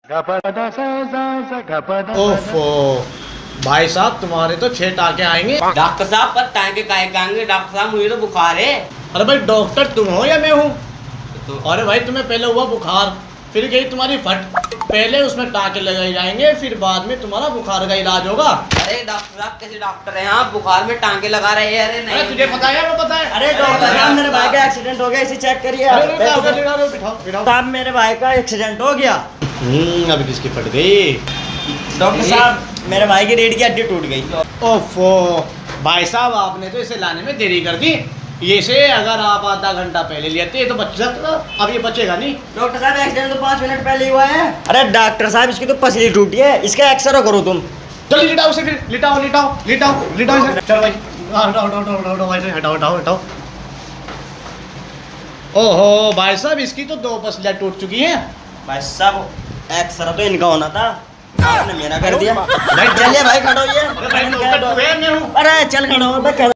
ओफो भाई साहब, तुम्हारे तो 6 टाँके आएंगे। डॉक्टर साहब पर टाँके काहे के आएंगे? डॉक्टर साहब मुझे तो बुखार है। अरे भाई डॉक्टर तुम हो या मैं हूँ? तो अरे भाई तुम्हें पहले हुआ बुखार, फिर गई तुम्हारी फट, पहले उसमें टाँके लगाए जाएंगे, फिर बाद में तुम्हारा बुखार का इलाज होगा। अरे डॉक्टर साहब कैसे डॉक्टर हैं आप? बुखार में टाँके लगा रहे हैं? अरे नहीं, तुझे पता है? वो पता है? अरे डॉक्टर साहब मेरे भाई का एक्सीडेंट हो गया, इसे चेक करिए। साहब मेरे भाई का एक्सीडेंट हो गया। अभी किसकी फट गई? डॉक्टर साहब मेरे भाई की रीढ़ की हड्डी टूट गई। ओफो भाई साहब, आपने तो इसे लाने में देरी कर दी। ये से अगर आप आधा घंटा पहले लेते तो बच सकता, अब ये बचेगा नहीं। डॉक्टर साहब एक्सीडेंट तो 5 मिनट पहले ही हुआ है। अरे डॉक्टर साहब इसकी तो पसली टूटी है, इसका एक्सरे करो तुम। जल्दी लिटाओ उसे, फिर लिटाओ लिटाओ लिटाओ लिटाओ इसे। चलो भाई हटाओ। ओहो भाई साहब, इसकी तो 2 पसलियाँ टूट चुकी हैं। भाई साहब एक्सरा तो इनका होना था, आपने मेरा कर दिया। चलिए भाई खड़ो ये। अरे चल खड़ा हो।